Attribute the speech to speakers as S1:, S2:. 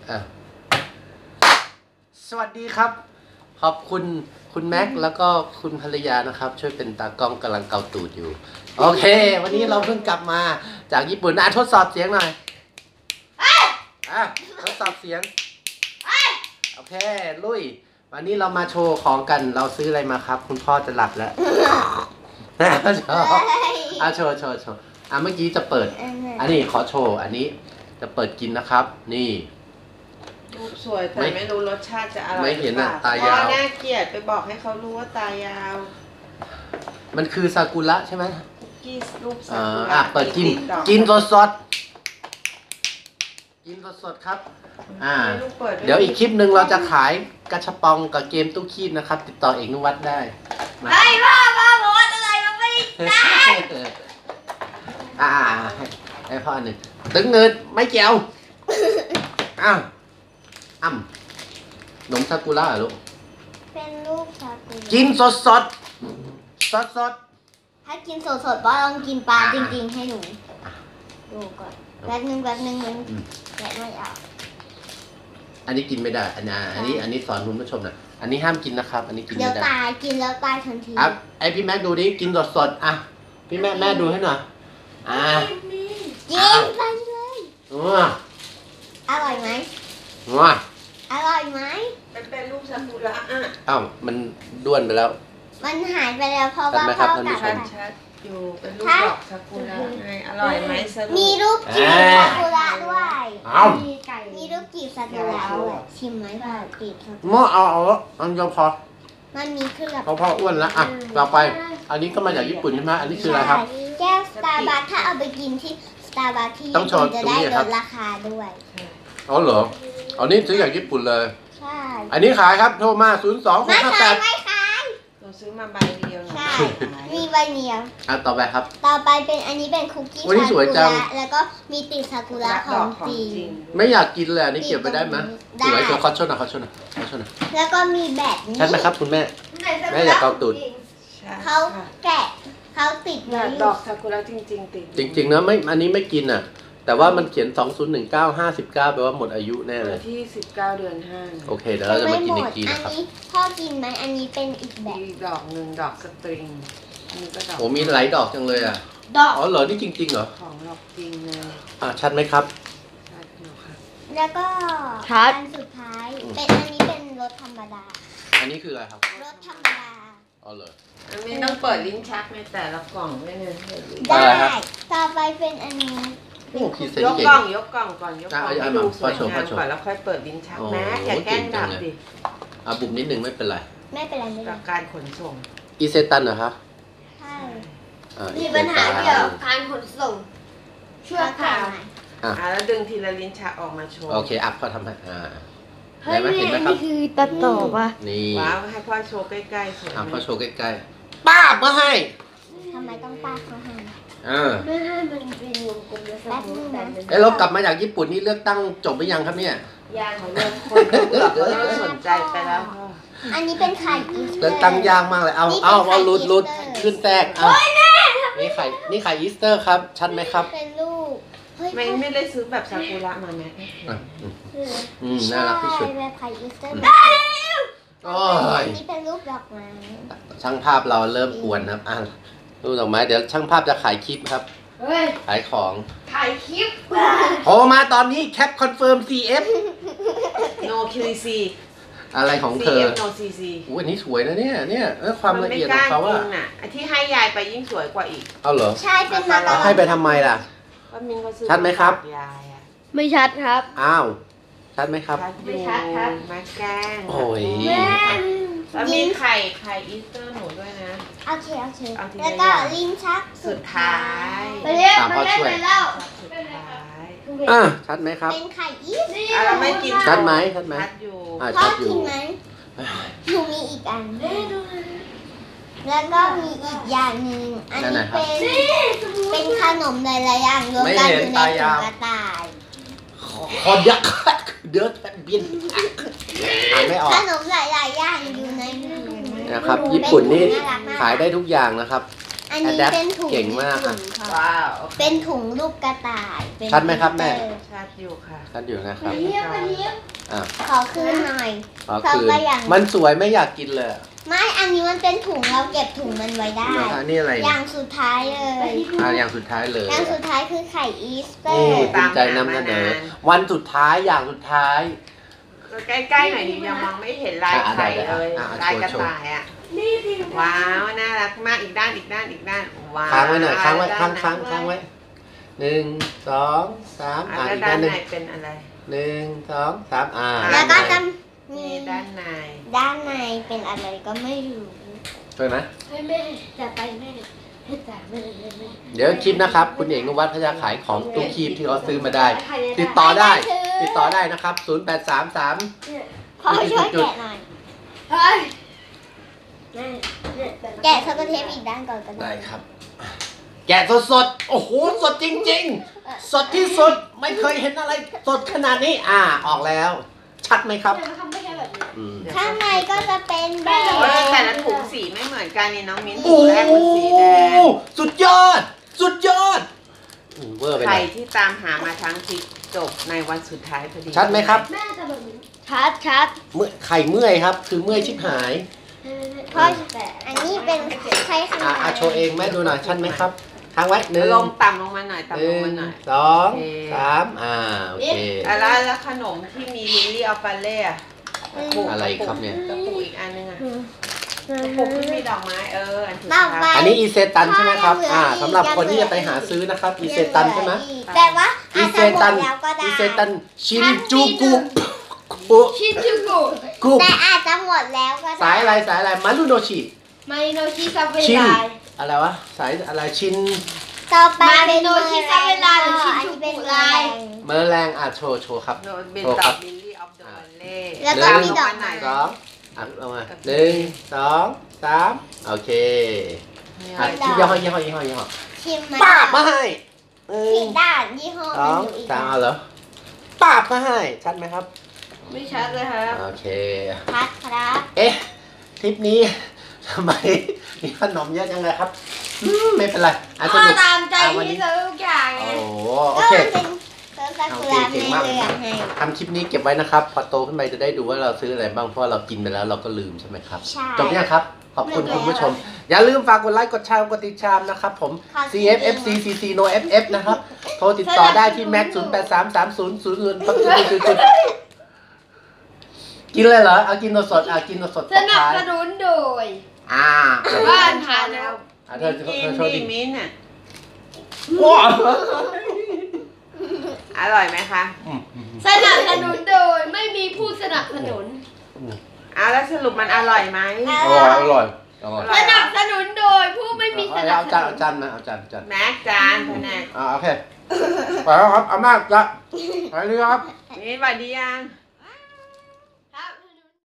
S1: สวัสดีครับขอบคุณคุณแม็กแล้วก็คุณภรรยานะครับช่วยเป็นตากล้องกำลังเกาตูดอยู่โอเควันนี้เราเพิ่งกลับมาจากญี่ปุ่นทดสอบเสียงหน่อยทดสอบเสียงโอเคลุยวันนี้เรามาโชว์ของกันเราซื้ออะไรมาครับคุณพ่อจะหลับแล้วโชว์เมื่อกี้จะเปิดอันนี้ขอโชว์อันนี้จะเปิดกินนะครับนี่
S2: รูปสวยแต่ไม่รู้รสชาติจะอร่อย
S1: ไม่เห็นอ่ะตายาว
S2: น่าเกลียดไปบอกให้เขารู้ว่าตายาว
S1: มันคือซากุระใช่ไหม
S2: คุกกี้รูปซากุระ
S1: เปิดกินสดครับเดี๋ยวอีกคลิปหนึ่งเราจะขายกระชับปองกับเกมตู้คีบนะครับติดต่อเอกนุวัฒน์ได้
S3: ไม่พ่อบอกว่าอะไรมันไม่ได้
S1: ให้พ่อหนึ่งตึงเงินไม่เกี่ยวนมซากุระลูก
S3: เป็นลูกซากุระ
S1: กินสด
S3: ถ้ากินสดป้าลองกินปลาจริงๆให้หนูดูก่อนแป๊บนึงมันแกะไม่ออก
S1: อันนี้กินไม่ได้อันนี้สอนคุณผู้ชมนะอันนี้ห้ามกินนะครับอันนี้กินไม่ได้
S3: เดี๋ยวตายกินแล้วตายทันที
S1: ไอพี่แม่ดูดิกินสดพี่แม่ดูให้หน่อย
S3: กินไปเลยอร่อยไหมอร่อยไหม
S2: เป็นรูปซากุระ
S1: มันด้วนไปแล้ว
S3: มันหายไปแล้วเพราะว่าพ่อกลับมา
S2: ชัดอยู่เป็นรูปดอกซากุระไงอร่อยไหมสรุป
S3: มีรูปกีบซากุระด้วยมีรูปกีบซากุระด้วยชิมไหมพ่อกีบซากุระ
S1: อันเดียวพอ
S3: มันมีเครื่อง
S1: พ่ออ้วนแล้วต่อไปอันนี้ก็มาจากญี่ปุ่นใช่ไหมอันนี้คืออะไรครับ
S3: แก้วสตาร์บัคถ้าเอาไปกินที่สตาร์บัคที่ญี่ปุ่นจะได้ลดราคาด้วย
S1: เหรออันนี้ซื้อจากญี่ปุ่นเลย
S3: ใช่
S1: อันนี้ขายครับโทรมา02-658
S3: ไม่ขาย
S2: เราซื้อมาใบเดียว
S3: ใช่มีใบเดียว
S1: ต่อไปครับ
S3: ต่อไปเป็นอันนี้เป็นคุกกี้ซากุระแล้วก็มีติดซากุระของจริง
S1: ไม่อยากกินเลยอันนี้เก็บไปได้ไหมสวยขอชนนะ
S3: แล้วก็มีแบบนี้
S1: ชัดไหมครับคุณแม่อยากเกาตูด
S3: เขาแกะเขาติด
S2: ดอกซากุระจริงๆติด
S1: จริงๆนะไม่อันนี้ไม่กินแต่ว่ามันเขียน2019-59แปลว่าหมดอายุแน่เลย
S2: ที่19 เดือน 5โ
S1: อเคเดี๋ยวเราจะมากินอีกทีนะครับ
S3: อันนี้พ่อกินไหมอันนี้เป็นอีกแบบ
S2: อีกดอกหนึ่งดอกสตริงนี่ก็ดอก
S1: มีหลายดอกจังเลย
S3: ดอก
S1: เหรอนี่จริงๆเหรอ
S2: ของดอกจริงเลย
S1: ชัดไหมครับ
S2: ชัดอยู่ค่ะ
S3: แล้วก็อันสุดท้ายเป็นอันนี้เป็นรสธรรมดา
S1: อันนี้คืออะไรครับ
S3: รสธรรมดา
S1: เหรอ
S2: อันนี้ต้องเปิดลิ้นชักในแต่ละกล่องด้วยนะ
S3: ได้ต่อไปเป็นอันนี้
S2: ยกกล่องก่อนยกกล่องให้ดูสวยงามก่อนแล้วค่อยเปิดลิ้นชักนะอย่าแกล้งดับดิ
S1: บุบนิดนึงไม่เป็นไร
S2: กับการขนส่ง
S1: อีเซตันเหรอคะ
S3: ใช่
S4: มีปัญหาเกี่ยวกับการขนส่ง
S3: ชั่วคราว
S2: แล้วดึงทีละลิ้นชักออกมาโชว์
S1: โอเคเขาทำให้
S4: ได้ไหมเห็นไหมครับนี่คือตัดต่อป่ะ
S1: นี่
S2: ว้าวให้พ่อโชว์ใกล้ๆสวย
S1: พ่อโชว์ใกล้ๆป้าเมื่อให้
S3: ทำไมต้องป้าเขาให้
S4: ไม่ให้มันเป็นวงกลมแล้วสัก
S1: แต่เรากลับมาจากญี่ปุ่นนี่เลือกตั้งจบไปยังครับเนี่ย
S2: ยางของเราคนเบื่อเขาสนใจไปแล้ว
S3: อันนี้เป็นไข่อีสเตอร์
S1: เลือกตั้งยากมากเลยเอาลุดขึ้นแทรกนี่ไข่อีสเตอร์ครับชัดไหมครับ
S3: เป็นลูก
S2: ไม่ได้ซื้อแบบซากุระมาแม่
S1: น่ารักที่สุด
S3: แบบไข่อีสเตอร์อันนี้เป็นรูปดอกไม้
S1: ช่างภาพเราเริ่มกวนครับรูปดอกไม้เดี๋ยวช่างภาพจะขายคลิปครับขายของ
S4: ถ่ายคลิป
S1: โทรมาตอนนี้แคปคอนเฟิร์ม CF
S2: No QC
S1: อะไรของเธอ
S2: No CC
S1: อันนี้สวยนะเนี่ยความละเอียดของเขา
S2: ที่ให้ยายไปยิ่งสวยกว่าอีก
S1: เหรอ
S3: ใช่เป็นมาตลอด
S1: ให้ไปทำไมล่ะชัดไหมครับ
S4: ไม่ชัดครับ
S1: ชัดไหมครับ
S4: ไม่ชัดครับ
S2: มาแกล้ง
S1: โอ้ย
S2: แล้วมีไข่อีสเตอร์หนูด้วยนะ
S3: โอเคแล้วก็ลิ้นชัก
S2: สุดท้าย
S4: ไปเรียกมาเล่นไปแล้ว
S1: ชัดไหมครับ
S3: เป็นไข่อีส
S2: ไม่กิน
S1: ชัดไหม
S2: ชัด
S1: อยู่
S3: ชัดอยู่ไหมหนูมีอีกอันแล้วก็มีอีกอย่างหนึ่งอันนี้เป็นขนมหลายๆอย่างรวมกันอยู่ในถุงกระต่าย
S1: คอนยักษ์เดือดบินไม่ออก
S3: ขนมหลายๆอย่างอยู่ใน
S1: นะครับญี่ปุ่นนี่ขายได้ทุกอย่างนะครับ
S3: อันนี้
S1: Adapt
S3: เป็นถุง
S1: เก่งมาก
S3: ถุ
S1: อ่ะ
S3: งค่ะ
S2: ว้าว
S3: เป็นถุงรูปกระต่ายเป็น
S1: ชัดไหมครับแม่
S2: ชัดอยู่ค่ะ
S1: ชัดอยู่นะครับ
S3: เรียบเรียบ
S1: อ่ะ
S3: ขอคืนหน่อย
S1: อ๋อคือ
S3: ทำมาอย่าง
S1: มันสวยไม่อยากกินเลย
S3: ไม่อันนี้มันเป็นถุงเราเก็บถุงมันไว้ได้
S1: อันนี้อะไร
S3: อ
S1: เนี่ย
S3: ย่างสุดท้ายเลย
S1: อย่างสุดท้ายเลย
S3: อย่างสุดท้ายคือไข่อีสเตอ
S1: นี่
S3: ร์
S1: ภูมิใจนำเสนอวันสุดท้ายอย่างสุดท้าย
S2: ใกล้ๆหน่อยดิยังมองไม่เห็นลายไข่เลย ลายกระต่ายอ่ะว้าวน่ารักมากอีกด้านว้าว
S1: ค้างไว้หน่อยค้างไว้
S2: ด้
S1: ค้าง
S2: น
S1: ค้างค้างไว้1 2 3
S2: แล้ว
S1: อีก
S2: ด้า
S1: ด้าน นห
S2: ใน
S1: นึ่ง
S2: เป็นอะไร
S1: 1 2 3
S3: แล้วก็จะ
S2: มี
S3: มี
S2: ด้านใน
S3: ด้านในเป็นอะไรก็ไม่รู้
S1: ใช่ไหม
S4: ให้แม่จะไปแม่ให้จ่ายแม่
S1: เดี๋ยวคลิปนะครับ คุณเอกนุวัฒน์พยาขายของตู้คีบที่เขาซื้อมาได้ ติดต่อได้ ติดต่อได้นะครับ 0833
S3: พ่อช่วยแกะหน่อย
S4: เฮ้ย
S3: แกะสกอตเทปอีกด้านก่อนก็
S1: ได้
S3: ได้
S1: ครับ แกะสดๆ โอ้โห สดจริงๆ สดที่สุด ไม่เคยเห็นอะไรสดขนาดนี้ ออกแล้ว ชัดไหมครับ
S4: ทำไม่ใช่แบบนี้
S1: อืม
S3: ข้างในก็จะเป็นแบ
S2: แต่
S3: บ
S2: ละถุงสีไม่เหมือนกันนี่น้องมิ้น
S1: โอ้
S2: ถุงแรกมันสีแดง
S1: สุดยอด สุดยอดเวอร์ไปห
S2: ใคร
S1: น่อย
S2: ที่ตามหามาทั้งทิศจบในวันสุดท้ายพอดี
S1: ชัดไหมครับ
S4: แม่จะแบบนี้ชัด
S1: ไข่เมื่อยครับ คือเมื่อยชิบหาย
S3: พ่ออันนี้เป็นไข่ข้างใน
S1: โชว์เองแม่ดูหน่อย ชัดไหมครับค้างไว้1
S2: ลงต่ำลงมาหน่อยต่ำลงมาหน่อย
S1: 2 3โอเค
S2: แล้วขนมที่มีลิลลี่อัลฟาเล่อะกระปุก
S1: อะไรครับเนี่ย
S2: กระปุกอีกอันนึงอะกระปุกที่มีดอกไม้อันสุด
S3: ต่อไป
S2: ท้าย
S1: อันนี้อีเซตันใช่ไหมครับ สำหรับคนที่จะไปหาซื้อนะครับ อีเซตันใช่ไหม
S3: แต่ว่า
S1: อี
S3: อาจ
S1: เซ
S3: จะหม
S1: ตั
S3: ด
S1: น
S3: แล้วก็ได้
S1: อีเซตันชินจูกุกุ
S4: ชินจูกุ
S1: กุ
S3: แต่อาจจะหมดแล้วก็ได้
S1: สายอะไรมารุโนชิ
S4: มาริโนชิซาเว
S1: ชิน
S4: ลา
S1: อะไรวะ สายอะไรชิน
S3: ต่อไป
S4: มา
S3: เป็
S4: ริ
S3: น
S4: โนชิซาเวลาหรือชินจูกุลาย
S1: เมอร์แรงโชว์ครับ
S2: โดนเป็น
S1: โชว์
S2: ด
S1: ค
S2: อ
S1: รั
S2: ก
S1: บ
S2: ลิลลี่อัลฟาเล่
S3: แล้วก็มีดอก
S2: ไหน
S3: ไม้
S1: สองเอามา1 2 3โอเคชิมยี่ห้อ
S3: ชิมมัน
S1: ป้าบมาให้
S3: ผิดด้านยี่ห้อ
S1: ส
S3: มั
S1: อน ง
S3: อยู่อีก
S1: สามเอาเหรอป้าบมาให้ชัดไหมครับ
S2: ไม่ชัดเลยครับ
S1: โอเค
S3: พัดครับ
S1: เอ๊ะทริปนี้ทำไมมีขนมเยอะจังเลยครับไม่เป็นไรส
S4: พ่อ
S1: นุก
S4: ตามใจ
S1: วัน
S4: ที่
S1: นี้
S4: ซื้อทุกอย่างไง
S1: โอ้โหโอ
S3: ก็
S1: เค
S3: มันเป็นเซอร์ซากุระในเรือให้
S1: ทำคลิปนี้เก็บไว้นะครับ พอโตขึ้นไปจะได้ดูว่าเราซื้ออะไรบ้างเพราะเรากินไปแล้วเราก็ลืมใช่ไหมครับ
S3: ใช่
S1: จบยังครับ ขอบคุณคุณผู้ชม อย่าลืมฝากกดไลค์กดแชร์กดติดตามนะครับผม CFFCCC No FF นะครับ โทรติดต่อได้ที่ Max 08330000กินเลยเหรอเอากินสดกินสด
S4: สนับสนุนโดย บ้านทานแล้ว
S1: เธอโชว์ดิ
S2: มิ้นท์อะ
S1: ว้า
S2: อร่อยไหมคะ
S4: สนับสนุนโดยไม่มีผู้สนับสนุน
S2: เอาแล้วสรุปมันอร่อยไหม
S1: อร่อย
S4: สนับสนุนโดยผู้ไม่มีสนับ
S1: เอา
S4: ส
S1: จาน
S4: นุ
S1: เอา
S4: น
S1: จานมาเอาจาน
S2: แม็กจานแผนก
S1: โอเคไปแล้วครับเอามากละไปเลยครับ
S2: นี่สวัสดียัง